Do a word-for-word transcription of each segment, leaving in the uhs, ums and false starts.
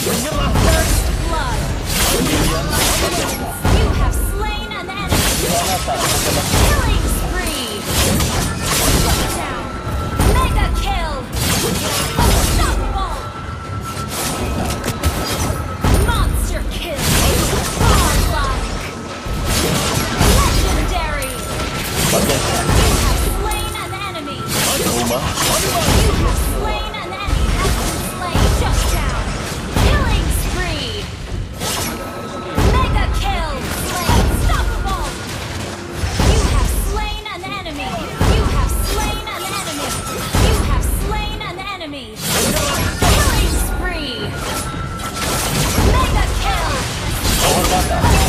Menyerah. First blood. You have slain an enemy. Killing spree. Shut down. Mega kill. Unstoppable. Monster kill. Godlike. Legendary. You have slain an enemy. Rumah. You have slain an enemy. Has been slain. Shut down. Killing spree. Mega kill. Unstoppable. You have slain an enemy. You have slain an enemy. You have slain an enemy. Killing spree. Mega kill. Unstoppable.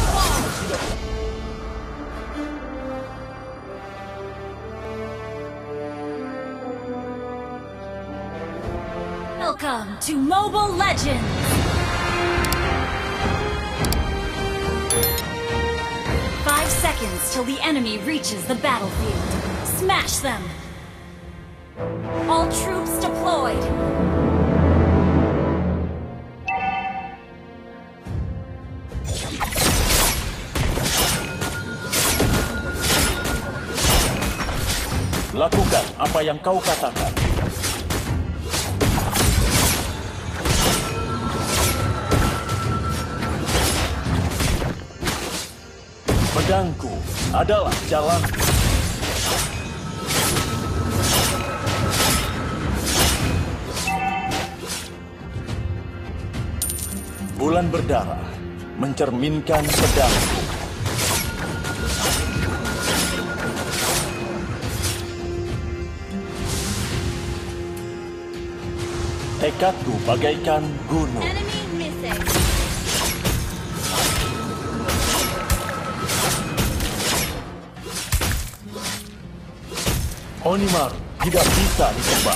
Welcome to Mobile Legends! Five seconds till the enemy reaches the battlefield. Smash them! All troops deployed! Lakukan apa yang kau katakan. Pedangku adalah jalan. Bulan berdarah mencerminkan pedangku. Tekadku bagaikan gunung. Enemy missing. Onimaru tidak bisa ditebak.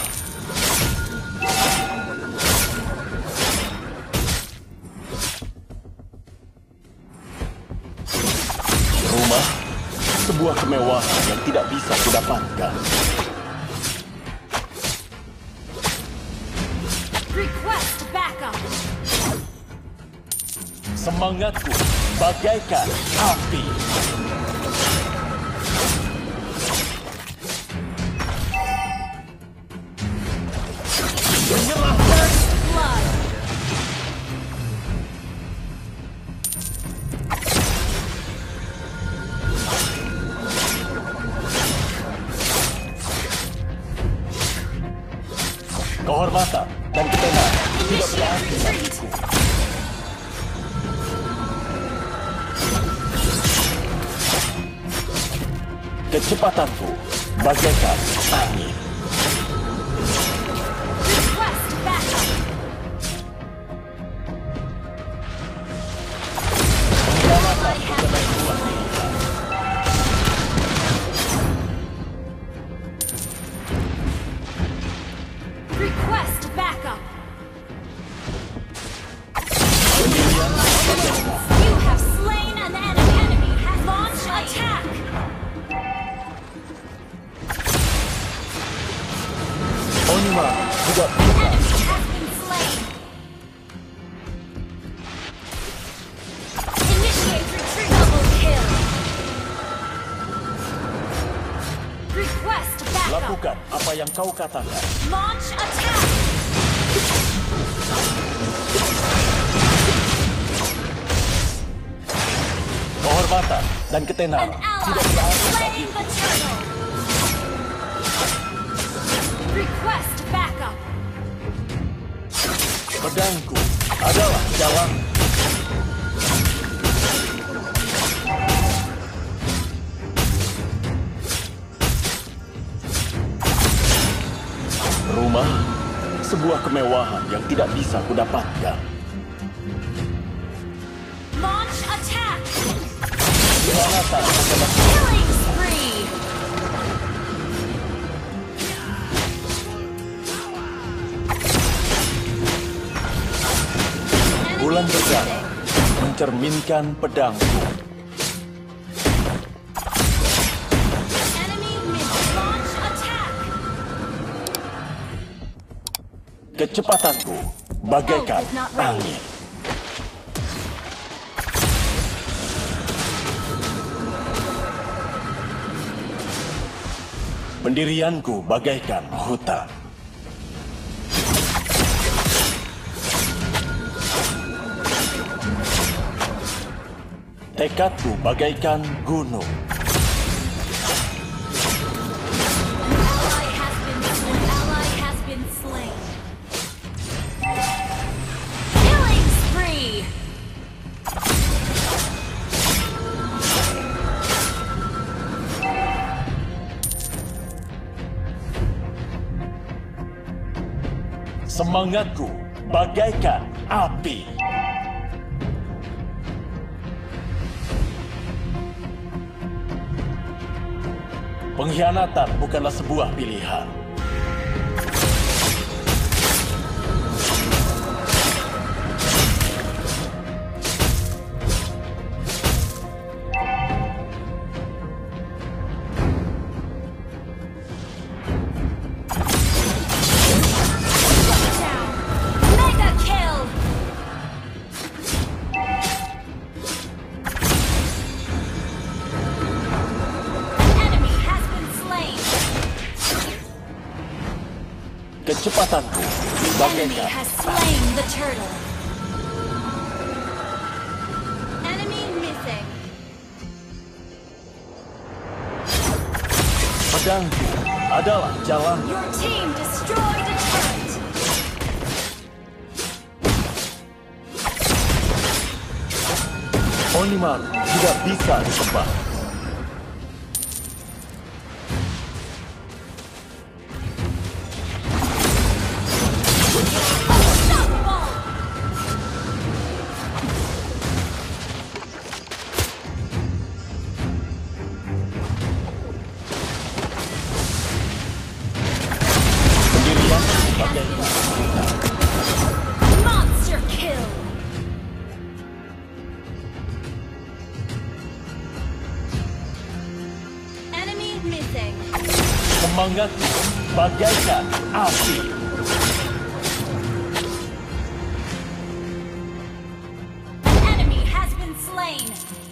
Rumah, sebuah kemewahan yang tidak bisa kudapatkan. Request backup. Semangatku bagaikan api. Menyerah. First blood. Kehormatan dan ketenangan tidak Initiate berarti retreat. bagiku. Kecepatanku bagaikan angin. Request backup. Ally has been slain. Request backup. You have slain an enemy. Enemy has launched attack. Onimaru tidak bisa. Enemy has been slain. Initiate retreat. Double kill. Request backup. Lakukan apa yang kau katakan. Launch attack. Kehormatan dan An ketenaran ally tidak has berarti slain bagiku. the turtle. Request backup. Pedangku adalah jalan. Rumah, sebuah kemewahan yang tidak bisa kudapatkan. Launch attack. Kehormatan adalah Killing spree. bulan berdarah mencerminkan pedangku. Enemy mid-launch attack. Kecepatanku bagaikan angin. Pendirianku bagaikan hutan. Tekadku bagaikan gunung. Ally has been slain. Ally has been slain. Killing spree. Semangatku bagaikan api. Pengkhianatan bukanlah sebuah pilihan. Down. Mega kill. An enemy has been slain. Kecepatanku Enemy bagaikan has slain the turtle. Enemy missing. pedangku adalah jalan. Your team destroyed a turret. Onimaru tidak bisa disembah. Unstoppable. Pendirian bagaikan hutan. Monster kill. Enemy missing. Semangatku bagaikan api. An enemy has been slain.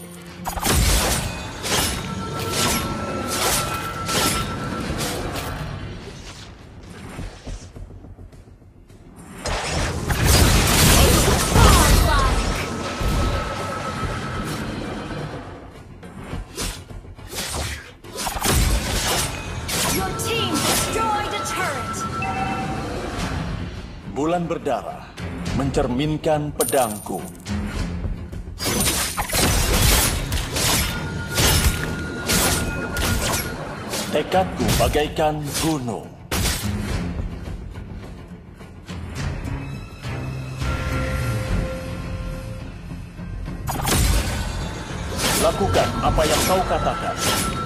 Godlike. Your team destroyed a turret. Bulan berdarah mencerminkan pedangku. Tekadku bagaikan gunung. Lakukan apa yang kau katakan.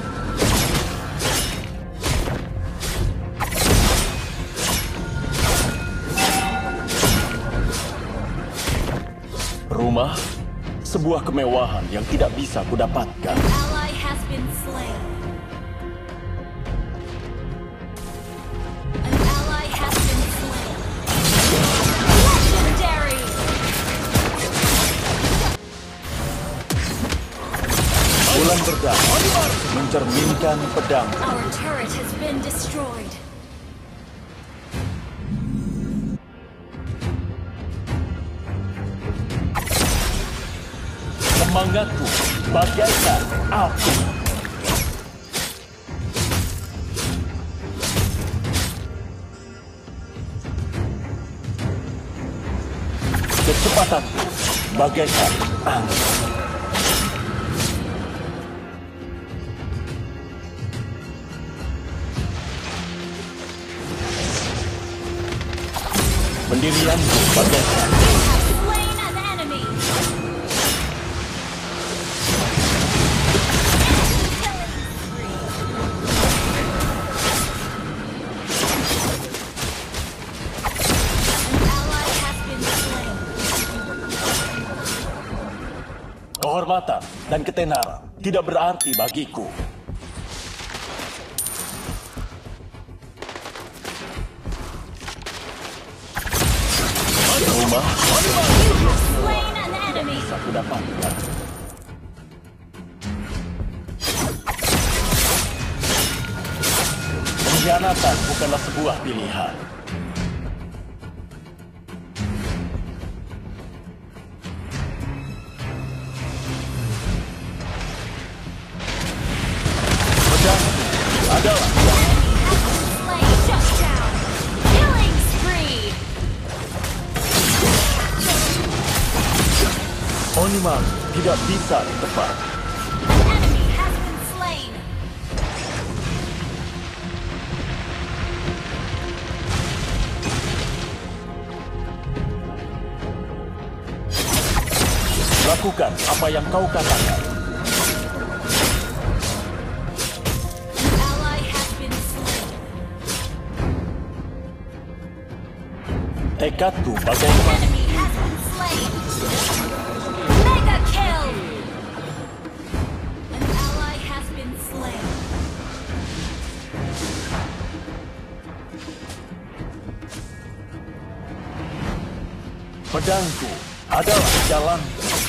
Rumah, sebuah kemewahan yang tidak bisa kudapatkan. Ally has been slain. An ally has been slain. Legendary. Bulan berdarah mencerminkan pedang. Our turret has been destroyed. Semangatku bagaikan api. Kecepatanku bagaikan angin. Pendirianku bagaikan You have slain an enemy. Killing spree. An ally has been slain. kehormatan dan ketenaran tidak berarti bagiku. kudapatkan. Pengkhianatan bukanlah sebuah pilihan. Pedangku adalah Slain. Shut down. Killing spree. Onimaru tidak bisa ditebak. Enemy has been slain. Lakukan apa yang kau katakan. An ally has been slain. Tekadku bagaikan Enemy has been slain. Mega kill. An ally has been slain. pedangku adalah jalan.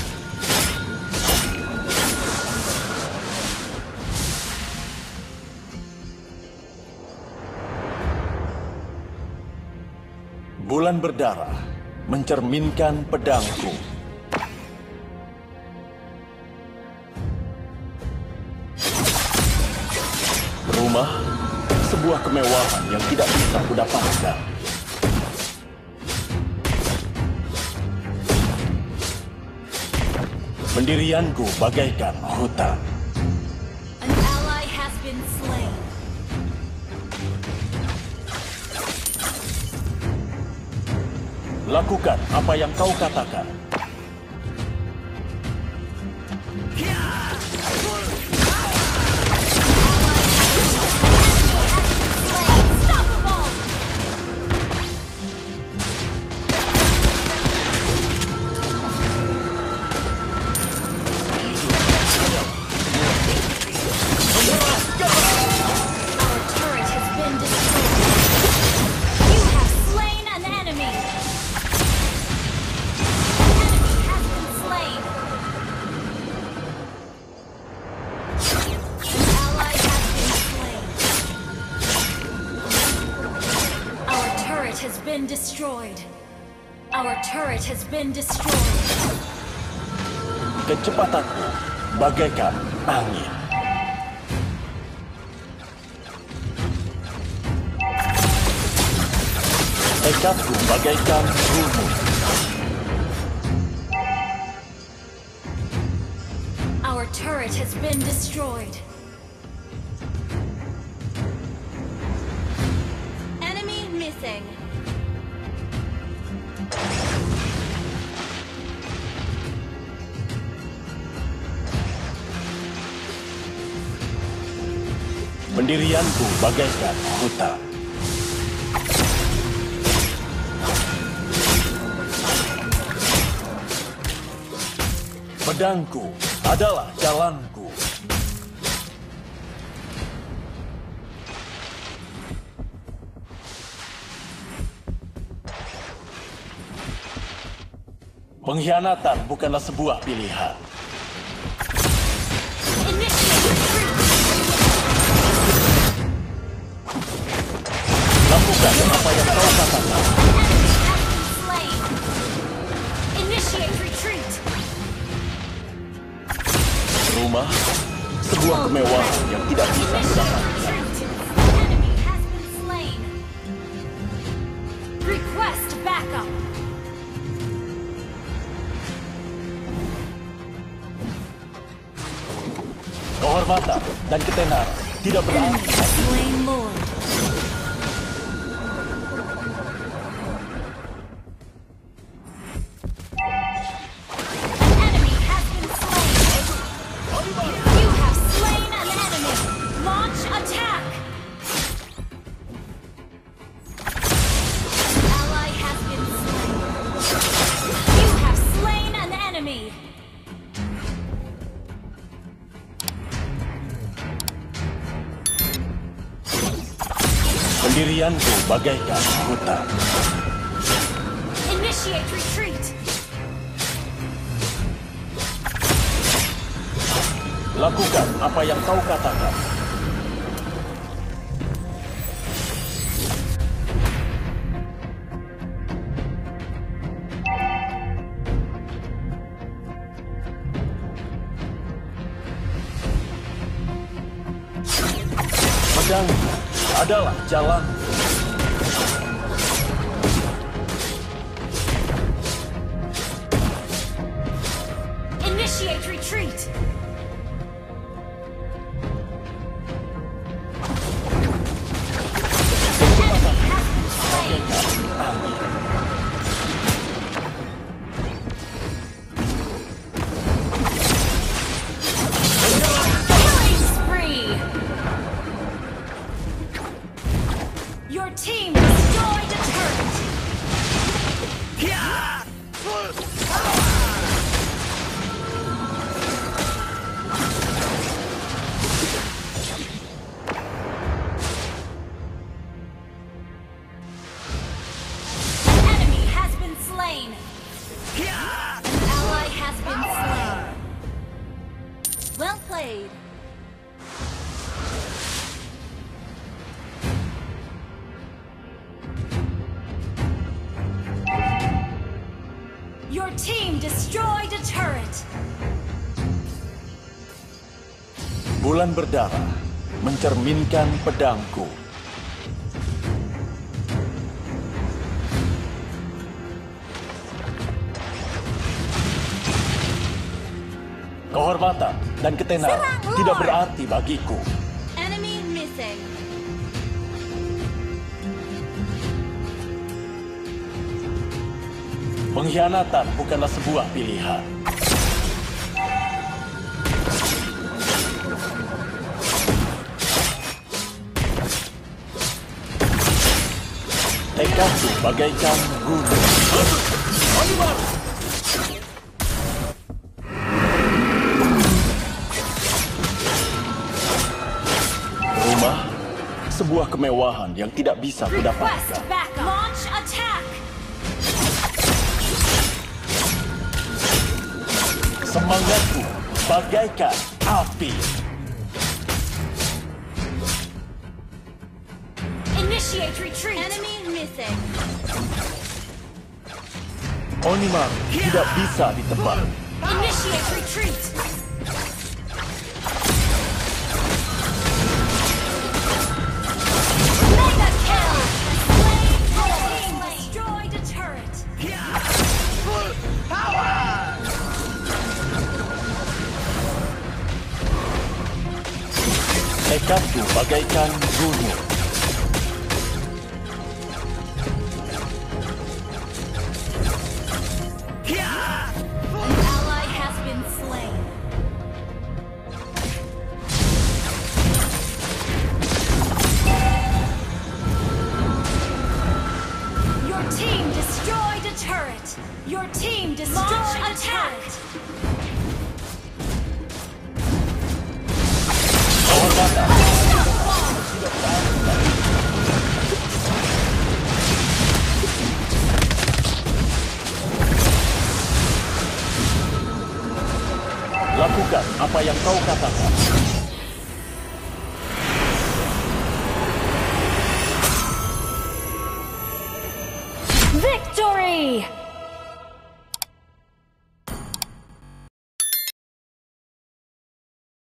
Bulan berdarah mencerminkan pedangku. Rumah, sebuah kemewahan yang tidak bisa kudapatkan. Pendirianku bagaikan hutan. An ally has been slain. Lakukan apa yang kau katakan. Unstoppable! Our turret has been destroyed. You have slain an enemy. An enemy has been slain. An ally has been slain. Our turret has been destroyed. Our turret has been destroyed. Kecepatanku bagaikan angin. Tekadku bagaikan gunung. Our turret has been destroyed. Enemy missing. Pendirianku bagaikan hutan. Pedangku adalah jalanku. Pengkhianatan bukanlah sebuah pilihan. Initiate retreat. Lakukan apa yang kau katakan. Enemy has been slain. Initiate retreat. Rumah, sebuah kemewahan yang tidak bisa Initiate kudapatkan. retreat. Enemy has been slain. Request backup. Kehormatan dan ketenaran tidak berarti. Slain Lord. An enemy has been slain. You have slain an enemy. Launch attack. An ally has been slain. You have slain an enemy. Pendirianku bagaikan hutan. Initiate retreat. Lakukan apa yang kau katakan. Pedang adalah jalan. Initiate retreat. Killing spree. Your team destroyed a turret. An enemy has been slain. An ally has been slain. Well played. Your team destroyed a turret. Bulan berdarah mencerminkan pedangku. Kehormatan dan ketenaran Serang, tidak Lord. berarti bagiku. Enemy missing. Pengkhianatan bukanlah sebuah pilihan. Tekadku bagaikan gunung. Rumah, sebuah kemewahan yang tidak bisa Request kudapatkan. backup. Launch attack. Semangatku bagaikan api. Initiate retreat. Enemy missing. Onimar tidak bisa ditebak. Initiate retreat. Mega kill. Slain. Destroyed a turret. Tekadku bagaikan gunung. An ally has been slain. Your team destroyed a turret. Your team destroyed a turret. Kehormatan lakukan apa yang kau katakan.